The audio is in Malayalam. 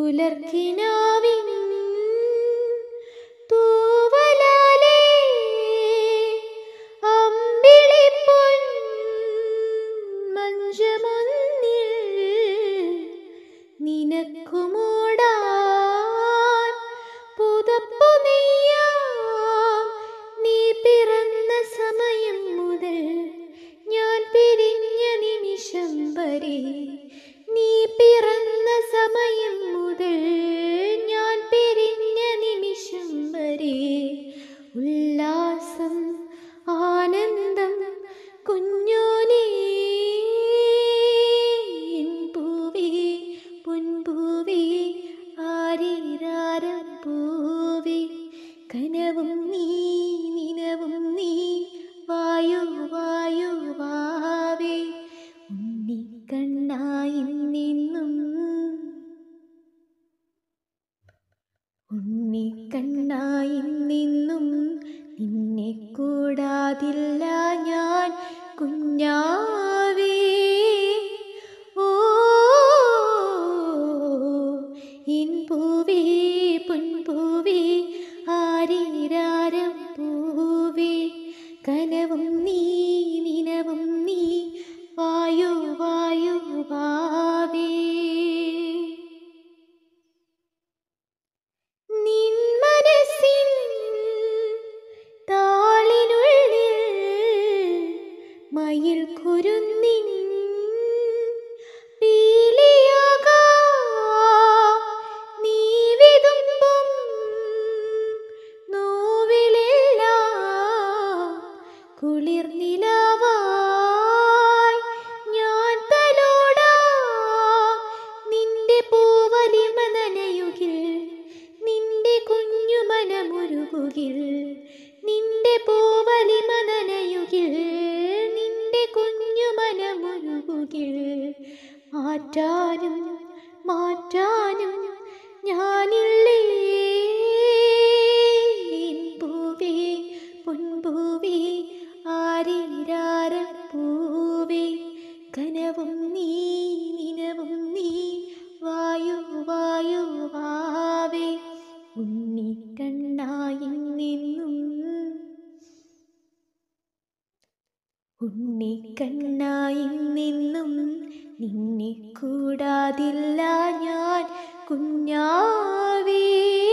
പുലർക്കിനാവിൻ തൂവലാലേ അമ്പിളിപ്പൊൻ മഞ്ചമൊന്നിൽ നിനക്കു മൂടാൻ പുതപ്പു നെയ്യാം. നീ പിറന്ന സമയം മുതൽ ഞാൻ പിരിഞ്ഞ നിമിഷം വരെ, നീ പിറന്ന സമയം മുതൽ ഞാൻ പിരിഞ്ഞ നിമിഷം വരെ ഉല്ലാസം ആനന്ദം കുഞ്ഞോനേ. പൂവേ പൊൻപൂവേ ആരീരാരം പൂവേ, കനവും നീ നിനവും നീ വായു വായു വാവേ. ഉണ്ണിക്കണ്ണായി നിന്നും ഉണ്ണിക്കണ്ണായി നിന്നും നിന്നെ കൂടാതില്ല ഞാൻ കുഞ്ഞാവേ. ഓ എൻ പൂവേ പൊൻപൂവേ ആരീരാരം പൂവേ, കനവും നീ നിനവും നീ വായു വായു വാവേ. നിൻ മനസ്സിൻ താളിനുള്ളിൽ മയിൽ കുരുന്നിൻ പീലിയാകാം. നീ വിതുമ്പും നോവിലെല്ലാം കുളിർനിലാവായി ഞാൻ തലോടാം. നിന്റെ പൂവലിമ നനയുകിൽ, നിന്റെ കുഞ്ഞുമനമുരുകുകിൽ, നിന്റെ പൂവലിമ നനയുകിൽ, നിന്റെ കുഞ്ഞുമനമുരുകുകിൽ. മാറ്റാനും മാറ്റാനും ഞാനില്ലേ. പൂവേ പൊൻപൂവേ ആരീരാരം പൂവേ, കനവും നീ നിനവും നീ വായു വായു വാവേ. ഉണ്ണിക്കണ്ണായി നിന്നും ഉണ്ണിക്കണ്ണായി നിന്നും നിന്നെ കൂടാതില്ല ഞാൻ കുഞ്ഞാവേ.